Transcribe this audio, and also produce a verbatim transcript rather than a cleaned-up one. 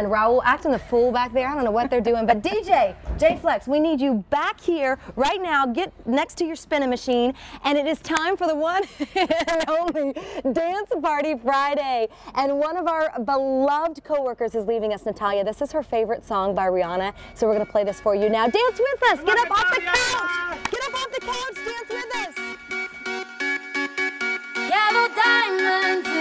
and Raul acting the fool back there. I don't know what they're doing, but D J, J-Flex, we need you back here right now. Get next to your spinning machine, and it is time for the one and only Dance Party Friday. And one of our beloved coworkers is leaving us, Natalia. This is her favorite song by Rhianna, so we're going to play this for you now. Dance with us. Get up off the couch. Get up off the couch. Dance with us. Yellow diamonds